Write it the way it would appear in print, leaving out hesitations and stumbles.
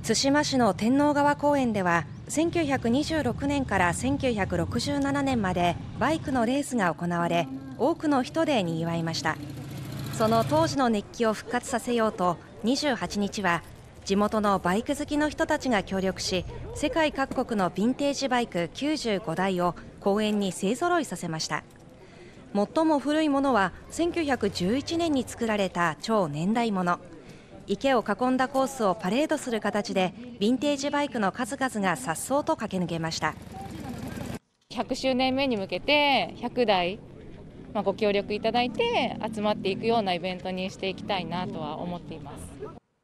対馬市の天王川公園では1926年から1967年までバイクのレースが行われ、多くの人で賑わいました。その当時の熱気を復活させようと28日は地元のバイク好きの人たちが協力し、世界各国のヴィンテージバイク95台を公園に勢ぞろいさせました。最も古いものは1911年に作られた超年代物。池を囲んだコースをパレードする形でヴィンテージバイクの数々が颯爽と駆け抜けました。 100周年目に向けて100台、ご協力いただいて集まっていくようなイベントにしていきたいなとは思っています。